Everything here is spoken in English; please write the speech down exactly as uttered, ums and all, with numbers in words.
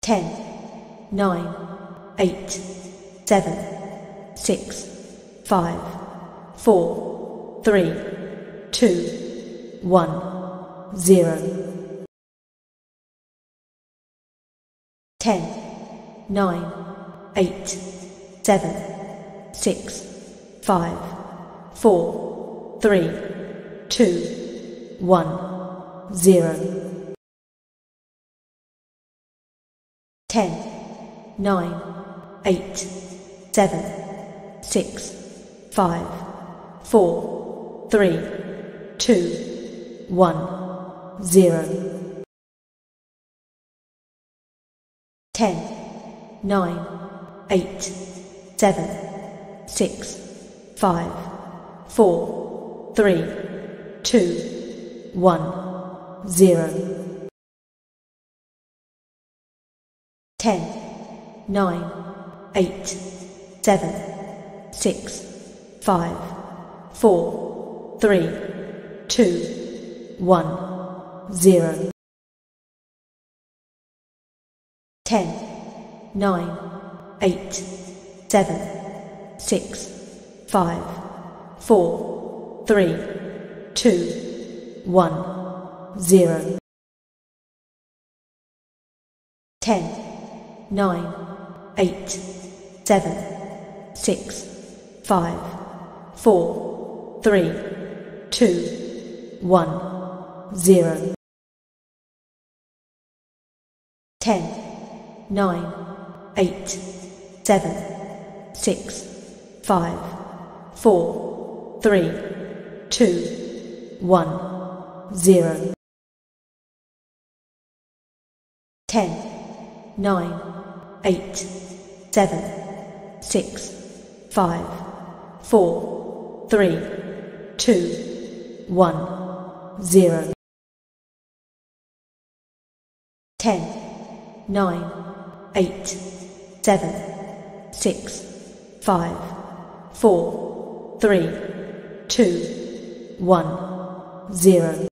ten, nine, eight, seven, six, five, four, three, two, one, zero. ten, nine, eight, seven, six, five, four, three, two, one, zero. ten, nine, eight, seven, six, five, four, three, two, one, zero. ten, nine, eight, seven, six, five, four, three, two, one, zero. ten, nine, eight, seven, six, five, four, three, two, one, zero. ten, nine, eight, seven, six, five, four, three, two, one, zero. ten, nine, eight, seven, six, five, four, three, two, one, zero. ten, nine, eight, seven, six, five, four, three, two, one, zero. ten, nine, eight, seven, six, five, four, three, two, one, zero. ten, nine, eight, seven, six, five, four, three, two, one, zero.